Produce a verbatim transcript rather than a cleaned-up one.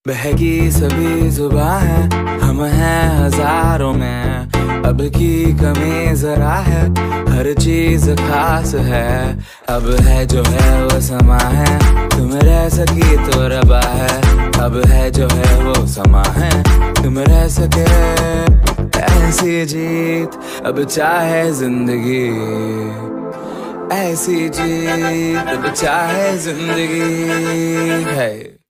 बहकी सभी जुबां है, हम हैं हजारों में। अब की कमी जरा है, हर चीज खास है। अब है जो है वो समा है, तुम रह सकी तो रबा है। अब है जो है वो समा है, तुम रह सके ऐसी जीत। अब चाहे जिंदगी ऐसी जीत, अब चाहे जिंदगी है।